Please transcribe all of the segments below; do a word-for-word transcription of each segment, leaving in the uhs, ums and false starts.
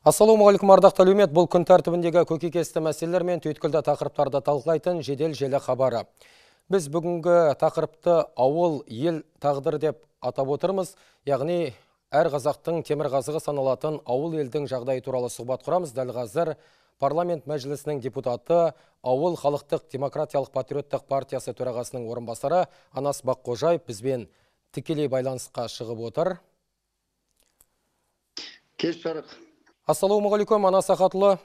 Ассалаумағалейкум, ардақты әлеумет. Бұл күн тәртібіндегі көкейкесті мәселелер мен түйткілді тақырыптарды талқылайтын жедел желі хабары. Біз бүгінгі тақырыпты ауыл ел тағдыры деп атап отырмыз. Яғни әр қазақтың темірқазығы саналатын ауыл елдің жағдайы туралы сұхбат құрамыз. Дәл қазір парламент мәжілісінің депутаты, ауыл халықтық демократиялық патриоттық партиясы төрағасының орынбасары Анас Баққожаев бізбен тікелей байланысқа шығып отыр. Кеш жарық. Ассалаумағалейкум, Анас Ахатұлы.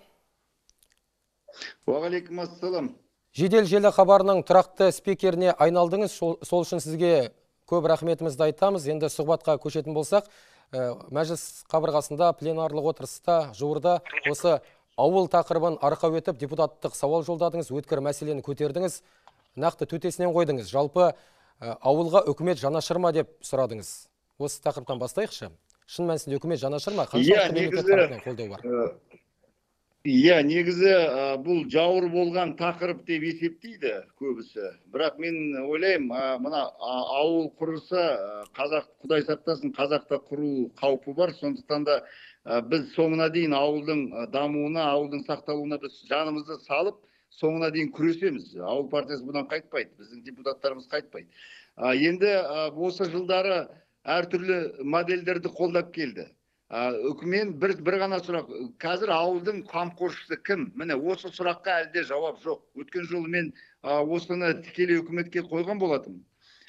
Уағалейкум ассалам. Жедел желі хабарының тұрақты спикеріне айналдыңыз. Сол үшін сізге көп рахметімізді айтамыз. Енді сұхбатқа көшетін болсақ, мәжіліс қабырғасында пленарлық отырыста жуырда осы ауыл тақырыбын арқау етіп депутаттық сауал жолдадыңыз, өткір мәселені көтердіңіз, нақты төтесінен қойдыңыз. Жалпы ауылға үкімет жанашырма деп сұрадыңыз. Осы тақырыптан бастайықшы. Шын мәнісінде үкімет жанашырма? Қаншалықты мемлекет тарапынан қолдау бар? Иә, негізі бұл жауыр болған тақырып деп есептейді көбісі. Бірақ мен ойлаймын, мына ауыл құрылысы, қазақ, Құдай сақтасын, қазақта құру қаупі бар. Сондықтан да біз соңына дейін ауылдың дамуына, ауылдың сақталуына біз жанымызды салып, соңына дейін күресеміз. Ауыл партиясы бұдан қайтпайды, біздің депутаттарымыз қайтпайды. Енді осы жылдары әртүрлі модельдерді қолдап келді. Үкімет бір, бір ғана сұрақ, қазір ауылдың қамқоршысы кім? Міне осы сұраққа әлде жауап жоқ. Өткен жолы мен осыны тікелей үкіметке қойған болатым.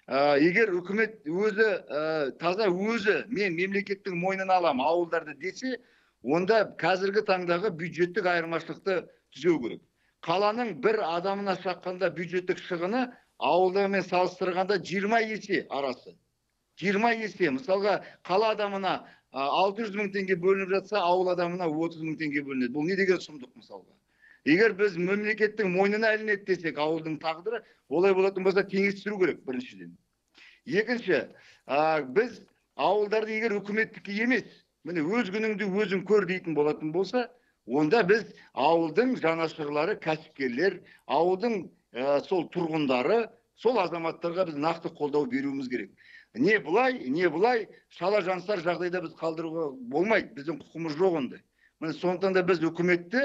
Егер үкімет өзі, таза өзі, мен мемлекеттің мойнына алам ауылдарды десе, онда қазіргі таңдағы бюджеттік айырмашылықты түзеу керек. Қаланың бір адамына шаққанда бюджеттік шығыны ауылдармен салыстырғанда жиырма есе арасы. жиырма есе. Мысалға, қала адамына алты жүз мың теңге бөлініп жатса, ауыл адамына отыз мың теңге бөлінеді. Бұл не деген сұмдық мысалға? Егер біз мемлекеттің мойнына ілінеді десек, ауылдың тағдыры, олай болатын болса теңестіру керек біріншіден. Екінші, біз ауылдарды егер үкіметтікі емес, міне өз күніңді өзің көр дейтін болатын болса, онда біз ауылдың жанашырлары, кәсіпкерлер, ауылдың сол тұрғындары, сол азаматтарға біз нақты қолдау беруіміз керек. Не бұлай, не бұлай, шала жансар жағдайда біз қалдыруға болмайды. Біздің құқымыз жоқ ондай. Міне сондықтан да біз үкіметті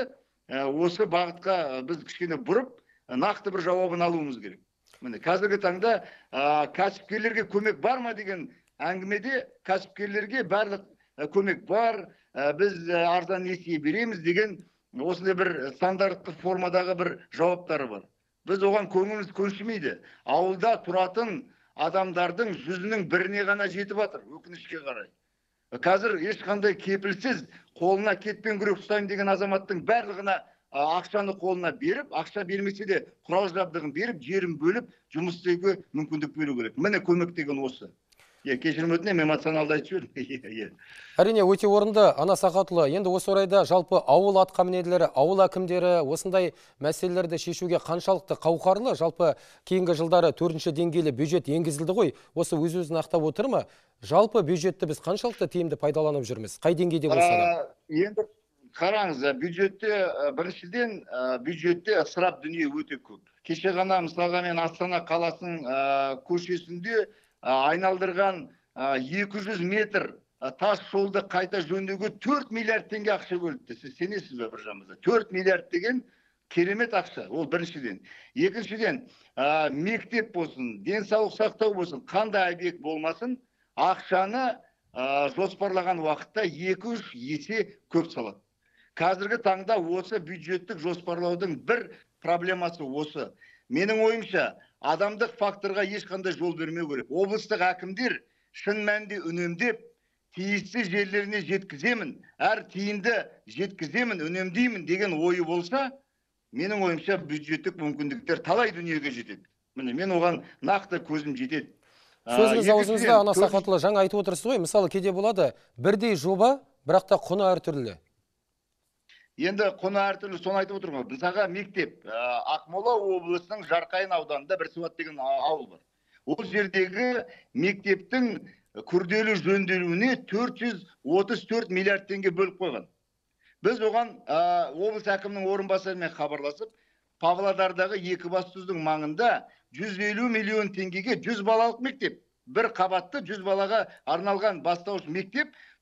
осы бағытқа біз кішкене бұрып, нақты бір жауабын алуымыз керек. Міне қазіргі таңда кәсіпкерлерге көмек бар ма деген әңгімеде, кәсіпкерлерге барлық көмек бар, біз арзан несие береміз деген осындай бір стандартты формадағы бір жауаптары бар. Біз оған көңіліміз көншімейді. Ауылда тұратын адамдардың жүзінің біріне ғана жетіп жатыр, өкінішке қарай. Қазір ешқандай кепілсіз қолына кетпен күрек ұстаймын деген азаматтың барлығына ақшаны қолына беріп, ақша бермесе де құрал жабдығын беріп, жерін бөліп, жұмыс істеуге мүмкіндік беру керек. Міне көмек деген осы. Кешірім өтінемін, эмоционалды айтып жібердім. Әрине, өте орынды, Анас Ахатұлы. Енді осы орайда жалпы ауыл атқамінерлері, ауыл әкімдері осындай мәселелерді шешуге қаншалықты қауқарлы? Жалпы кейінгі жылдары төртінші деңгейлі бюджет енгізілді ғой, осы өз-өзін ақтап отыр ма? Жалпы бюджетті біз қаншалықты тиімді пайдаланып жүрміз? Қай деңгейде болса да? Енді қараңыз, бюджетте біріншіден бюджетте ысырап дүние өте көп. Кеше ғана мысалға мен Астана қаласының көшесінде айналдырған екі жүз метр тас жолды қайта жөндеуге төрт миллиард теңге ақша бөлінді. Сіз сенесіз бе біржамызда? төрт миллиард деген керемет ақша, ол біріншіден. Екіншіден, мектеп болсын, денсаулық сақтау болсын, қандай объект болмасын, ақшаны жоспарлаған уақытта екі үш есе көп салады. Қазіргі таңда осы бюджеттік жоспарлаудың бір проблемасы осы. Менің ойымша, адамдық факторға ешқандай жол бермеу керек. Облыстық әкімдер шын мәнінде үнемдеп, тиісті жерлеріне жеткіземін, әр тиынды жеткіземін, үнемдеймін деген ойы болса, менің ойымша бюджеттік мүмкіндіктер талай дүниеге жетеді. Міне, мен оған нақты көзім жетеді. Сөзіңіз аузыңызда, Анас Ахатұлы, жаңа айтып отырсыз ғой, мысалы кейде болады, бірдей жоба, бірақ та құны әртүрлі. Енді құны әртүрлі, соны айтып отырмын. Мысалға мектеп, Ақмола облысының Жарқайын ауданында Бірсуат деген ауыл бар. Ол жердегі мектептің күрделі жөнделуіне төрт жүз отыз төрт миллиард теңге бөліп қойған. Біз оған облыс әкімінің орынбасарымен хабарласып, Павлодардағы Екібастұздың маңында жүз елу миллион теңгеге жүз балалық мектеп, бір қабатты жүз балаға арналған бастауыш мектеп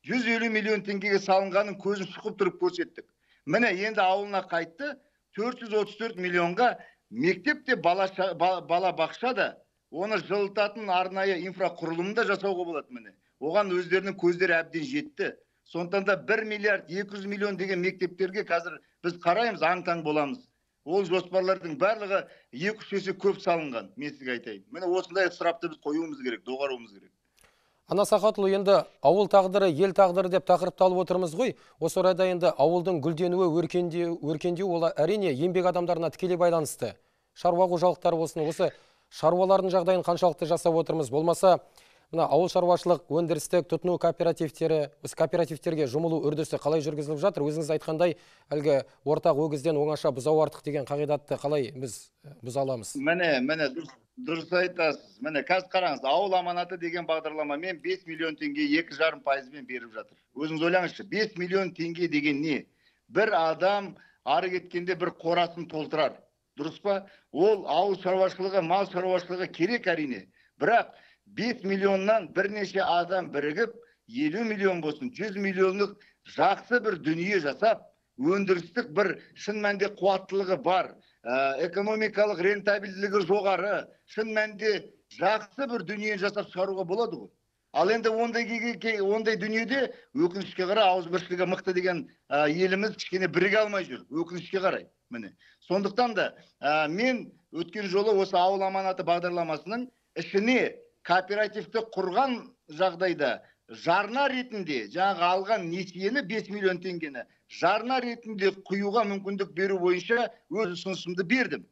жүз елу миллион теңгеге салынғанын көзін шұқып тұрып көрсеттік. Міне енді ауылына қайтты, төрт жүз отыз төрт миллионға мектепте бала, бала бақша да, оны жылытатын арнайы инфрақұрылымды жасауға болады міне. Оған өздерінің көздері әбден жетті. Сондықтан да бір миллиард екі жүз миллион деген мектептерге қазір біз қараймыз, аң-таң боламыз. Ол жоспарлардың барлығы екі үш есе көп салынған, мен сізге айтайын. Міне осындай сұрапты біз қоюымыз керек, доғаруымыз керек. Ана Сахатұлы, енді ауыл тағдыры, ел тағдыры деп тақырыпты алып отырмыз ғой. Осы орайда енді ауылдың гүлденуі, өркендеуі ол әрине еңбек адамдарына тікелей байланысты. Шаруа қожалықтары болсын, осы шаруалардың жағдайын қаншалықты жасап отырмыз. Болмаса, мына ауыл шаруашылық өндірістік тұтыну кооперативтері, осы кооперативтерге жұмылу үрдісі қалай жүргізіліп жатыр? Өзіңіз айтқандай, әлгі ортақ өгізден оңаша бұзау артық деген қағидатты қалай біз бұза аламыз? Міне, міне, дұрыс айтасыз. Міне, қазір қараңыз, ауыл аманаты деген бағдарламамен бес миллион теңге екі жарым пайызбен беріп жатыр. Өзіңіз ойлаңызшы, бес миллион теңге деген не? Бір адам ары кеткенде бір қорасын толтырар. Дұрыс па? Ол ауыл шаруашылығы, мал шаруашылығы керек әрине. Бірақ бес миллионнан бірнеше адам бірігіп, елу миллион болсын, жүз миллионлық жақсы бір дүние жасап, өндірістік бір шын мәнде қуаттылығы бар, экономикалық рентабелділігі жоғары, шын мәнде жақсы бір дүние жасап шығаруға болады ғой. Ал енді ондай дүниеде өкінішке қарай ауызбіршілігі мықты деген еліміз кішкене біріге алмай жүр, өкінішке қарай. Міне. Сондықтан да мен өткен жолы осы ауыл аманаты бағдарламасының ішіне кооперативті құрған жағдайда жарна ретінде жаңағы алған несиені бес миллион теңгені жарна ретінде құюға мүмкіндік беру бойынша өз ұсынысымды бердім.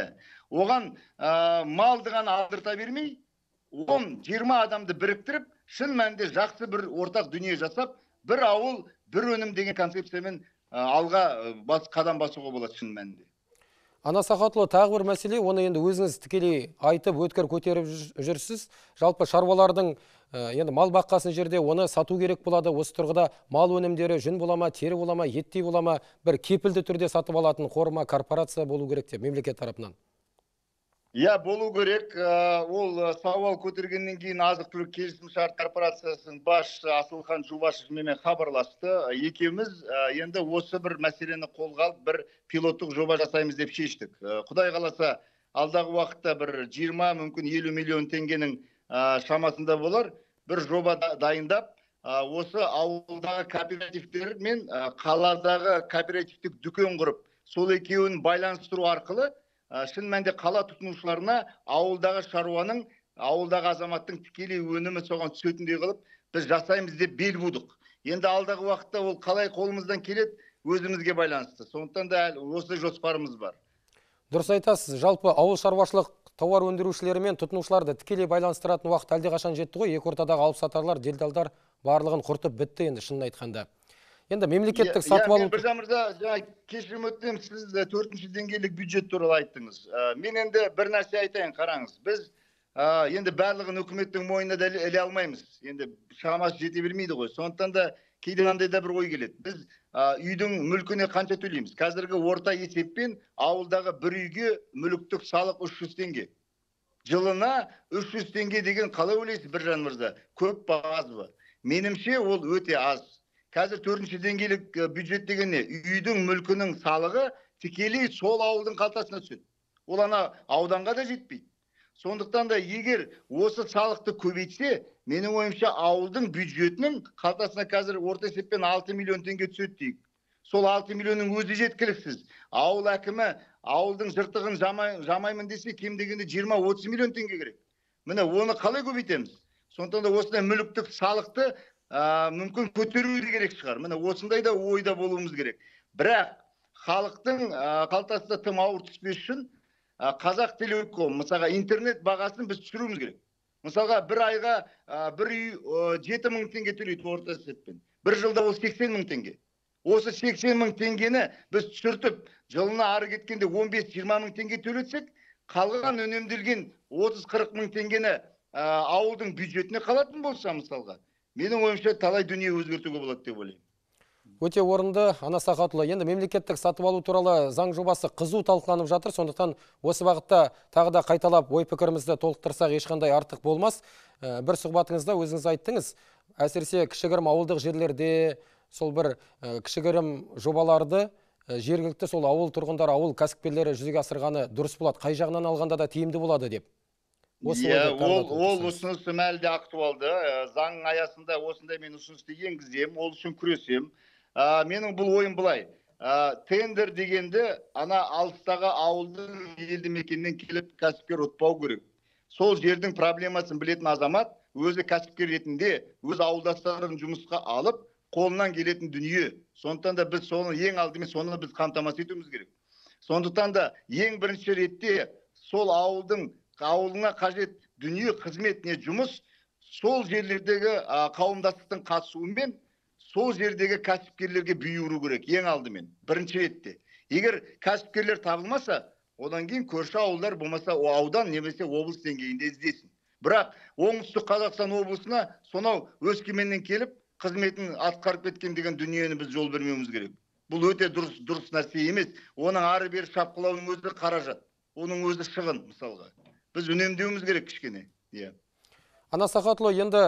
Оған малды ғана алдырта бермей, он жиырма адамды біріктіріп, шын мәнде жақсы бір ортақ дүние жасап, бір ауыл, бір өнім деген концепциямен алға қадам басуға болады шын мәнінде. Ана Сахатұлы, тағы бір мәселе, оны енді өзіңіз тікелей айтып, өткір көтеріп жүрсіз. Жалпы шаруалардың енді мал баққасын жерде оны сату керек болады. Осы тұрғыда мал өнімдері жүн болама, тері болама, еттей болама, бір кепілді түрде сатып алатын қорма, корпорация болу керек деп мемлекет тарапынан. Я болу керек. Ол сауал көтергеннен кейін азық-түлік келісімшарт корпорациясының басшысы Асылхан Жубашев менен хабарласты. Екеуміз енді осы бір мәселені қолға алып, бір пилоттық жоба жасаймыз деп шештік. Құдай қаласа, алдағы уақытта бір жиырма, мүмкін елу миллион теңгенің шамасында болар. Бір жоба дайындап, осы ауылдағы кооперативтер мен қаладағы кооперативтік дүкен құрып, сол екеуін байланыстыру арқылы шын мәнде қала тұтынушыларына ауылдағы шаруаның, ауылдағы азаматтың тікелей өнімі соған түсетіндей қылып, біз жасаймыз деп бел будық. Енді алдағы уақытта ол қалай қолымыздан келеді, өзімізге байланысты. Сондықтан да осы жоспарымыз бар. Дұрыс айтасыз. Жалпы ауыл шаруашылық тауар өндірушілері мен тұтынушыларды тікелей байланыстыратын уақыт әлде қашан жетті ғой. Екі ортадағы алып сатарлар, делдалдар барлығын құртып бітті енді шынын айтқанда. Енді мемлекеттік сатып алу... Біржан мырза, кешірім өтінем, сіз төртінші деңгейлік бюджет туралы айттыңыз. Мен енді бір нәрсе айтайын, қараңыз. Біз енді барлығын үкіметтің мойнына да іле алмаймыз. Енді шамасы жете бермейді ғой. Сондықтан да кейде мынандай да бір ой келеді. Біз үйдің мүлкіне қанша төлейміз? Қазіргі орта есеппен ауылдағы бір үйге мүліктік салық үш жүз теңге. Жылына үш жүз теңге деген қалай ойлайсыз, Біржан мырза? Көп па, аз ба? Менімше ол өте аз. Қазір төртінші деңгейлік бюджет деген не? Үйдің мүлкінің салығы тікелей сол ауылдың қалтасына түседі. Ол ана ауданға да жетпейді. Сондықтан да егер осы салықты көбейтсе, менің ойымша ауылдың бюджетінің қалтасына қазір орта есеппен алты миллион теңге түседі дейік. Сол алты миллионның өзі жеткіліксіз. Ауыл әкімі ауылдың жыртығын жамаймын десе, кем дегенде жиырма отыз миллион теңге керек. Міне, оны қалай көбейтеміз? Сондықтан да осындай мүліктік салықты мүмкін көтеруі керек шығар. Міне осындай да ойда болуымыз керек. Бірақ халықтың қалтасына тым ауыр түспес үшін Қазақ Телеком, мысалға интернет бағасын біз түсіруіміз керек. Мысалға бір айға бір үй жеті мың теңге төлейді орта есеппен. Бір жылда ол сексен мың теңге. Осы сексен мың теңгені біз түсіртіп, жылына ары кеткенде он бес жиырма мың теңге төлетсек, қалған үнемделген отыз қырық мың теңгені ауылдың бюджетіне қалатын болса, мысалға, менің ойымша талай дүние өзгертуге болады деп ойлаймын. Өте орынды, Ана Сахатұлы. Енді мемлекеттік сатып алу туралы заң жобасы қызу талқыланып жатыр. Сондықтан осы бағытта тағы да қайталап ой пікірімізді толықтырсақ ешқандай артық болмас. Ә, Бір сұхбатыңызда өзіңіз айттыңыз, әсіресе кішігірім ауылдық жерлерде сол бір ә, кішігірім жобаларды ә, жергілікті сол ауыл тұрғындары, ауыл кәсіпкерлері жүзеге асырғаны дұрыс болады. Қай жағынан алғанда да тиімді болады деп. Осы Иә, ойды ол, тағы да ол толықтырсаңыз. ұсынысым әлі де актуалды. Ә, Заң аясында осындай мен ұсынысты енгізем, ол үшін күресем. Ә, Менің бұл ойым былай. Ә, Тендер дегенде ана алыстағы ауылдың елді мекеннен келіп кәсіпкер ұтпау керек. Сол жердің проблемасын білетін азамат өзі кәсіпкер ретінде өз ауылдастарын жұмысқа алып, қолынан келетін дүние. Сондықтан да біз соны ең алдымен соны біз қамтамасыз етуіміз керек. Сондықтан да ең бірінші ретте сол ауылдың ауылына қажет дүние, қызмет не жұмыс сол жерлердегі а, қауымдастықтың қатысуымен сол жердегі кәсіпкерлерге бұйыру керек ең алдымен бірінші ретте. Егер кәсіпкерлер табылмаса, одан кейін көрші ауылдар болмаса о аудан немесе облыс деңгейінде іздесін. Бірақ оңтүстік Қазақстан облысына сонау Өскеменнен келіп қызметін атқарып кеткен деген дүниені біз жол бермеуіміз керек. Бұл өте дұрыс дұрыс нәрсе емес. Оның ары бері шапқылаудың өзі қаражат. Оның өзі шығын мысалға. Біз үнемдеуіміз керек кішкене. Иә. Ана Сахатұлы, енді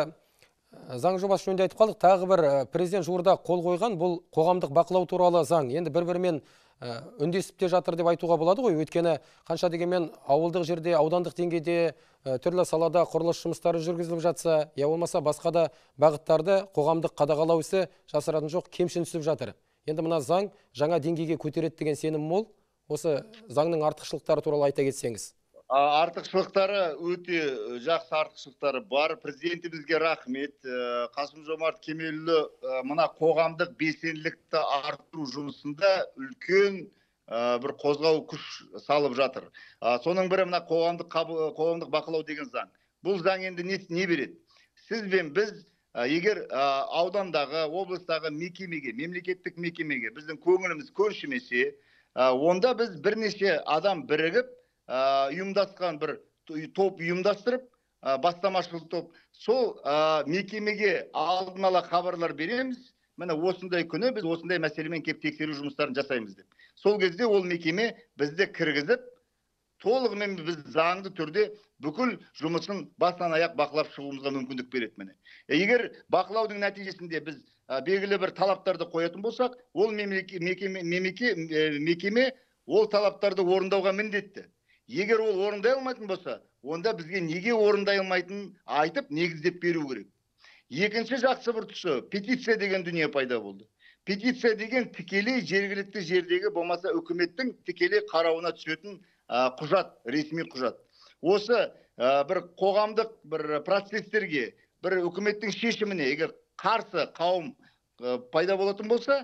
ә, заң жобасы жөнінде айтып қалдық. Тағы бір ә, президент жуырда қол қойған бұл қоғамдық бақылау туралы заң. Енді бір-бірімен ә, үндесіп те жатыр деп айтуға болады ғой. Өйткені қанша дегенмен ауылдық жерде, аудандық деңгейде ә, түрлі салада құрылыс жұмыстары жүргізіліп жатса, я болмаса басқа да бағыттарды қоғамдық қадағалау ісі жасыратын жоқ, кемшін түсіп жатыр. Енді мына заң жаңа деңгейге көтереді деген сенім мол. Осы заңның артықшылықтары туралы айта кетсеңіз. А, Артықшылықтары өте жақсы артықшылықтары бар. Президентімізге рахмет. Ә, Қасым Жомарт Кемелұлы ә, мына қоғамдық белсенділікті арттыру жұмысында үлкен ә, бір қозғау күш салып жатыр. А, Соның бірі мына қоғамдық қабы- қоғамдық бақылау деген заң. Бұл заң енді не, не береді? Сіз бен біз ә, егер ә, аудандағы, облыстағы мекемеге, мемлекеттік мекемеге біздің көңіліміз көншімесе, ә, онда біз бірнеше адам бірігіп ә, ұйымдасқан бір топ ұйымдастырып, ә, бастамашыл топ, сол ә, мекемеге алдын ала хабарлар береміз. Міне осындай күні біз осындай мәселемен кеп тексеру жұмыстарын жасаймыз деп. Сол кезде ол мекеме бізді кіргізіп, толығымен біз заңды түрде бүкіл жұмысын бастан аяқ бақылап шығуымызға мүмкіндік береді міне. Егер бақылаудың нәтижесінде біз ә, белгілі бір талаптарды қоятын болсақ, ол мемлеке- мекеме, мемеке- ә, мекеме ол талаптарды орындауға міндетті. Егер ол орындай алмайтын болса, онда бізге неге орындай алмайтынын айтып, негіздеп беру керек. Екінші жақсы бір тұсы, петиция деген дүние пайда болды. Петиция деген тікелей жергілікті жердегі болмаса үкіметтің тікелей қарауына түсетін ә, құжат, ресми құжат. Осы ә, бір қоғамдық бір процестерге, бір үкіметтің шешіміне егер қарсы қауым ә, пайда болатын болса,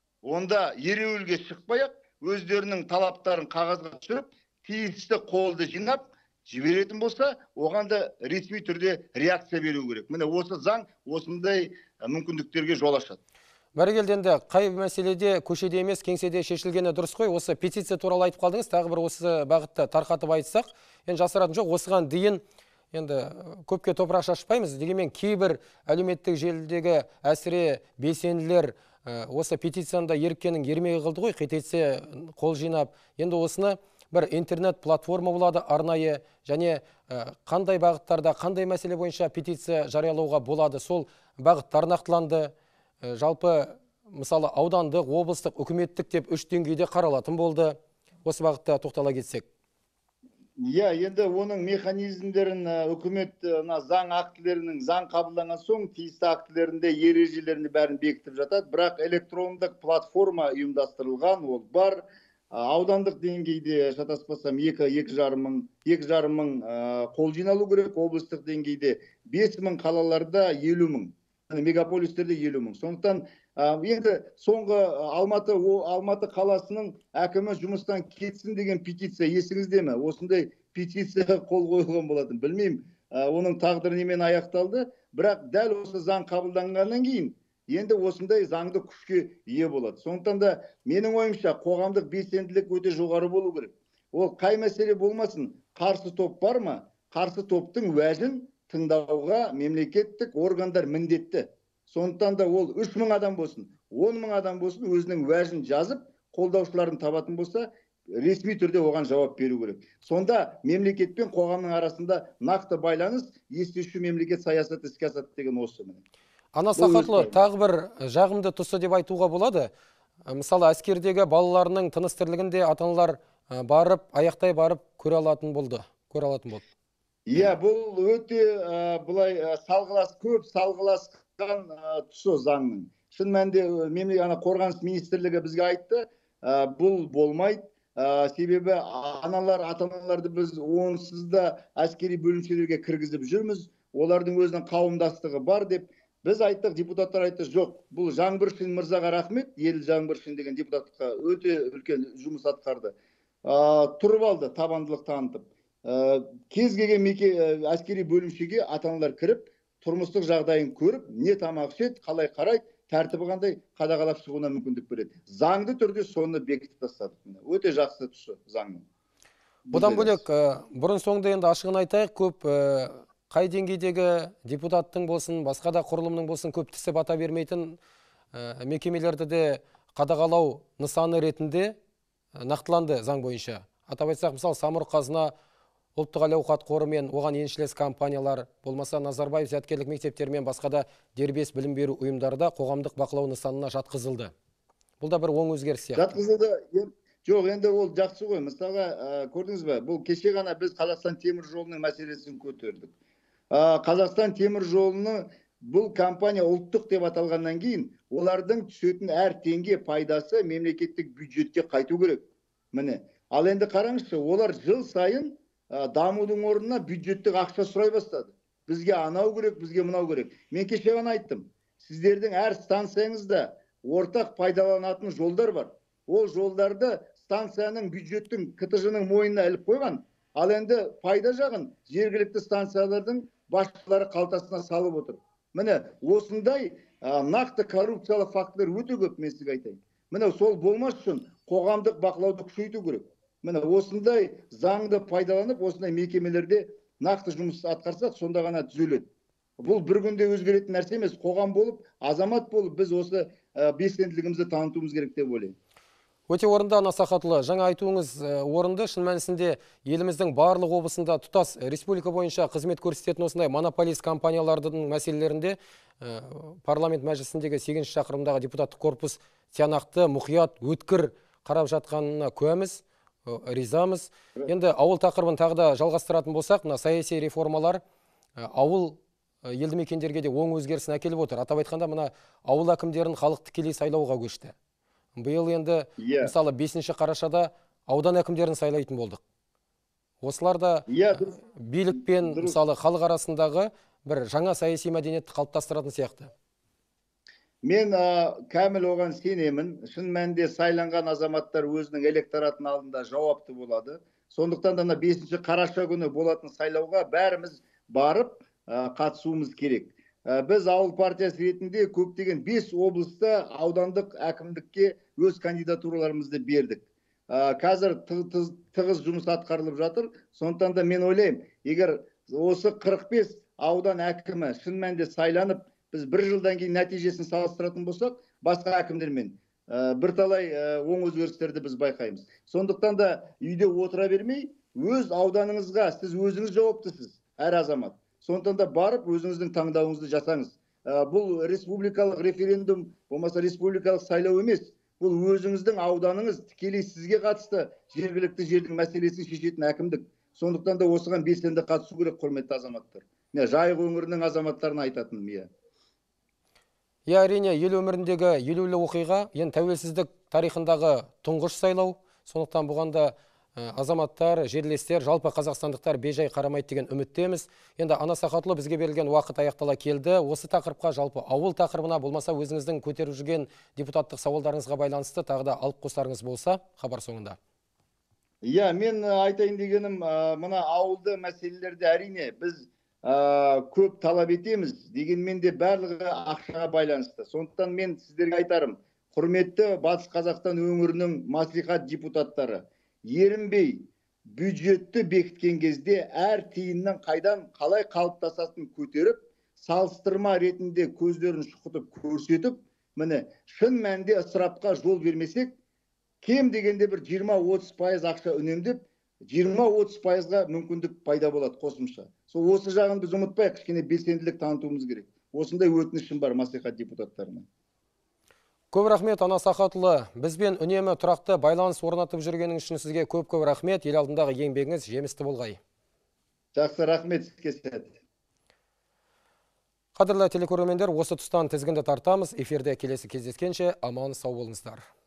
онда ереуілге шықпай-ақ өздерінің талаптарын қағазға түсіріп, тиісті қолды жинап жіберетін болса, оған да ресми түрде реакция беру керек. Міне осы заң осындай мүмкіндіктерге жол ашады. Бәрекелді, қай мәселеде көшеде емес, кеңседе шешілгені дұрыс қой. Осы петиция туралы айтып қалдыңыз, тағы бір осы бағытта тарқатып айтсақ, енді жасыратын жоқ, осыған дейін енді көпке топырақ шашпаймыз. Дегенмен кейбір әлеуметтік желідегі әсіре белсенділер осы петицияны еріккеннің ермегі қылды ғой, қайтетсе қол жинап. Енді осыны бір интернет платформа болады арнайы, және қандай бағыттарда, қандай мәселе бойынша петиция жариялауға болады, сол бағыттар нақтыланды. Жалпы мысалы аудандық, облыстық, үкіметтік деп үш деңгейде қаралатын болды. Осы бағытта тоқтала кетсек. Иә, енді оның механизмдерін үкімет заң актілерінің заң қабылданған соң тиісті актілерінде ережелерінде бәрін бекітіп жатады. Бірақ электрондық платформа ұйымдастырылған, ол бар. Аудандық деңгейде шатаспасам екі жарым мың екі жарым мың қол жиналу керек, облыстық деңгейде бес мың, қалаларда елу мың, мегаполистерде елу мың. Сондықтан енді соңғы Алматы Алматы қаласының әкімі жұмыстан кетсін деген петиция есіңізде ме? Осындай петиция қол қойылған болатын. Білмеймін, оның тағдыры немен аяқталды, бірақ дәл осы заң қабылданғаннан кейін енді осындай заңды күшке ие болады. Сондықтан да менің ойымша қоғамдық белсенділік өте жоғары болу керек. Ол қай мәселе болмасын, қарсы топ бар ма? Қарсы топтың уәжін тыңдауға мемлекеттік органдар міндетті. Сондықтан да ол үш мың адам болсын, он мың адам болсын, өзінің уәжін жазып, қолдаушыларын табатын болса, ресми түрде оған жауап беру керек. Сонда мемлекет пен қоғамның арасында нақты байланыс, естуші мемлекет саясаты іске асады деген осы. Ана Сақатлы, тағы бір жағымды тұсы деп айтуға болады. Мысалы, әскердегі балаларының тыныс тірлігінде ата-аналар барып, аяқтай барып көре алатын болды. Көре алатын болды. Иә, бұл өте бұлай салғылас, көп салғыласқан тұсы заңның. Шын мәнінде қорғаныс министрлігі бізге айтты, бұл болмайды. Себебі аналар, ата-аналарды біз онсыз да әскери бөлімшелерге кіргізіп жүрміз. Олардың өзінің қауымдастығы бар деп. Біз айттық, депутаттар айтты, жоқ, бұл Жаңбыршин мырзаға рахмет, Еділ Жаңбыршин деген депутатқа өте үлкен жұмыс атқарды. Тұрып алды, табандылық танытып. Кез келген әскери бөлімшеге ата-аналар кіріп, тұрмыстық жағдайын көріп, не тамақ ішеді, қалай қарайды, тәртібі қандай қадағалап шығуына мүмкіндік береді. Заңды түрде соны бекітіп тастадық. Өте жақсы тұсы заңның. Бұдан бөлек, бұрын соңды енді ашығын айтайық, көп қай деңгейдегі депутаттың болсын, басқа да құрылымның болсын, көп тісі бата бермейтін мекемелерді де қадағалау нысаны ретінде нақтыланды заң бойынша. Атап айтсақ, мысалы, Самұрық Қазына, Ұлттық әл-ауқат қоры мен оған еншілес компаниялар, болмаса Назарбаев зияткерлік мектептері мен басқа да дербес білім беру ұйымдары да қоғамдық бақылау нысанына жатқызылды. Бұл да бір оң өзгеріс сияқты. Жатқызылды. Жоқ, енді ол жақсы ғой. Мысалға, көрдіңіз бе, бұл кеше ғана біз Қазақстан темір жолының мәселесін көтердік. Қазақстан темір жолының бұл компания ұлттық деп аталғаннан кейін, олардың түсетін әр теңге пайдасы мемлекеттік бюджетке қайту керек. Міне, ал енді қараңызшы, олар жыл сайын дамудың орнына бюджеттік ақша сұрай бастады. Бізге анау керек, бізге мынау керек. Мен кеше ғана айттым, сіздердің әр станцияңызда ортақ пайдаланатын жолдар бар. Ол жолдарды станцияның бюджеттің КТЖ-ның мойнына іліп қойған, ал енді пайда жағын жергілікті станциялардың басшылары қалтасына салып отыр. Міне, осындай нақты коррупциялық фактілер өте көп, мен сізге айтайын. Міне, сол болмас үшін қоғамдық бақылауды күшейту керек. Міне, осындай заңды пайдаланып, осындай мекемелерде нақты жұмыс атқарсақ, сонда ғана түзеледі. Бұл бір күнде өзгеретін нәрсе емес, қоғам болып, азамат болып, біз осы белсенділігімізді танытуымыз керек деп ойлаймын. Өте орынды, Ана Сақатлы. Жаңа айтуыңыз орынды. Шын мәнісінде еліміздің барлық облысында тұтас республика бойынша қызмет көрсететін осындай монополист компаниялардың мәселелерінде парламент мәжілісіндегі сегізінші шақырымдағы депутаттық корпус тиянақты, мұқият, өткір қарап жатқанына куәміз, ризамыз. Енді ауыл тақырыбын тағы да жалғастыратын болсақ, мына саяси реформалар ауыл елді мекендерге де оң өзгерісін әкеліп отыр. Атап айтқанда, мына ауыл әкімдерін халық тікелей сайлауға көшті. Биыл енді, мысалы, бесінші қарашада аудан әкімдерін сайлайтын болдық. Осылар да билік пен, мысалы, халық арасындағы бір жаңа саяси мәдениетті қалыптастыратын сияқты. Мен кәміл оған сенемін. Шын мәнінде сайланған азаматтар өзінің электоратын алдында жауапты болады. Сондықтан да бесінші қараша күні болатын сайлауға бәріміз барып қатысуымыз керек. Біз ауыл партиясы ретінде көптеген бес облыста аудандық әкімдікке өз кандидатураларымызды бердік. Қазір тығыз жұмыс атқарылып жатыр. Сондықтан да мен ойлаймын, егер осы қырық бес аудан әкімі шын мәнінде сайланып, біз бір жылдан кейін нәтижесін салыстыратын болсақ, басқа әкімдермен бірталай оң өзгерістерді біз байқаймыз. Сондықтан да үйде отыра бермей, өз ауданыңызға сіз өзіңіз жауаптысыз, әр азамат. Сондықтан да барып өзіңіздің таңдауыңызды жасаңыз. Бұл республикалық референдум, болмаса республикалық сайлау емес. Бұл өзіңіздің ауданыңыз тікелей сізге қатысты жергілікті жердің мәселесін шешетін әкімдік. Сондықтан да осыған белсенді қатысу керек, құрметті азаматтар. Жайық өңірінің азаматтарына айтатыным. Иә, әрине, ел өміріндегі елеулі оқиға, енді тәуелсіздік тарихындағы тұңғыш сайлау. Сондықтан бұғанда азаматтар, жерлестер, жалпы қазақстандықтар бейжай қарамайды деген үміттеміз. Енді Ана Сақатлы, бізге берілген уақыт аяқтала келді. Осы тақырыпқа, жалпы ауыл тақырыбына, болмаса өзіңіздің көтеріп жүрген депутаттық сауалдарыңызға байланысты тағы да алып қосарыңыз болса, хабар соңында. Иә, мен айтайын дегенім, мына ауылды мәселелерді әрине біз көп талап етеміз, дегенмен де барлығы ақшаға байланысты. Сондықтан мен сіздерге айтарым, құрметті Батыс Қазақстан өңірінің мәслихат депутаттары, ерінбей бюджетті бекіткен кезде әр тиынның қайдан қалай қалыптасатынын көтеріп, салыстырма ретінде көздерін шұқытып көрсетіп, міне шын мәнінде ысырапқа жол бермесек, кем дегенде бір жиырма отыз пайыз ақша үнемдеп, жиырма отыз пайызға мүмкіндік пайда болады қосымша. Сол осы жағын біз ұмытпайық, кішкене белсенділік танытуымыз керек. Осындай өтінішім бар мәслихат депутаттарына. Көп рахмет, Ана Сахатұлы. Бізбен үнемі тұрақты байланыс орнатып жүргенің үшін сізге көп-көп рахмет. Ел алдындағы еңбегіңіз жемісті болғай. Жақсы, рахмет сізге. Қадірлі телекөрермендер, осы тұстан тізгінді тартамыз. Эфирде келесі кездескенше аман сау болыңыздар.